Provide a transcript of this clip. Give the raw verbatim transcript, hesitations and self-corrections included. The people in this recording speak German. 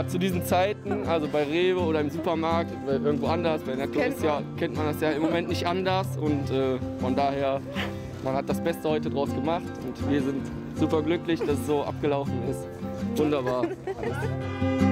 Ja, zu diesen Zeiten, also bei Rewe oder im Supermarkt, irgendwo anders, bei Netto Kennt ist ja, kennt man das ja im Moment nicht anders und äh, von daher, man hat das Beste heute draus gemacht und wir sind super glücklich, dass es so abgelaufen ist. Wunderbar. Alles.